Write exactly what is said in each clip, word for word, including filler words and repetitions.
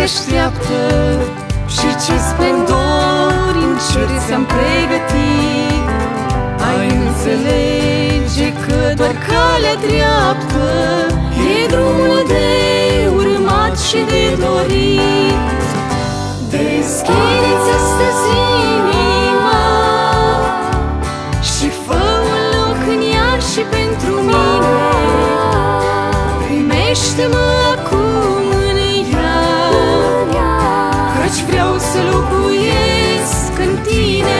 așteaptă și ce splendori în cer ți-am pregătit. Ai înțelege că doar calea dreaptă e drumul de urmat și de dorit. Deschide-ți astăzi inima și fă un loc în ea și pentru mine. Primește-mă acum în ea, căci vreau să locuiesc în tine.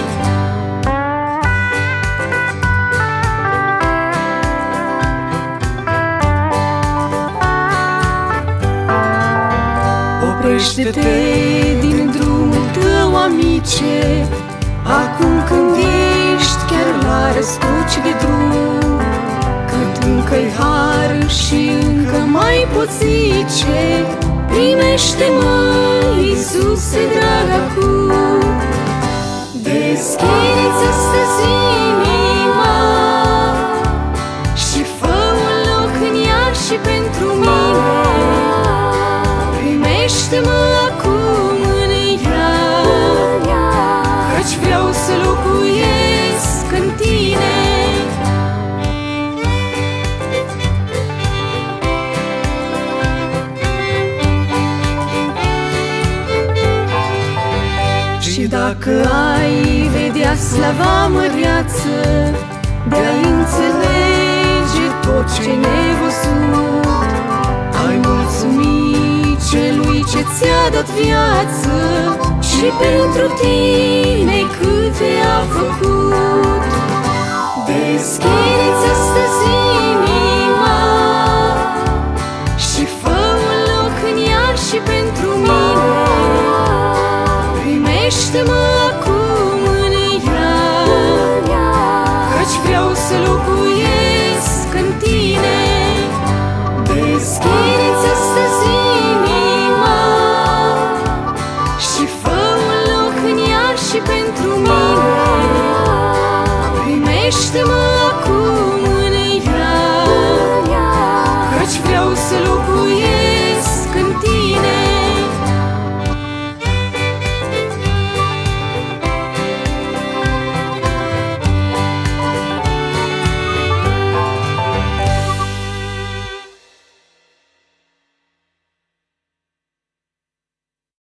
Oprește-te din drumul tău, amice, acum când ești chiar la răscruci de drum, când încă-i har și încă mai poți zice: primește-mă, Iisuse drag, acum. Deschide-ți astăzi inima și fă un loc în ea și pentru mine. Primește-mă acum în ea, căci vreau să locuiesc în tine. Și dacă ai vedea slava măreață, de-ai înțelege tot ce nevăzut, ai mulțumit celui ce ți-a dat viață și pentru tine câte a făcut. Deschide-ți astăzi inima și fă un loc în ea și pentru mine. Primește-mă acum în ea, căci vreau să locuiesc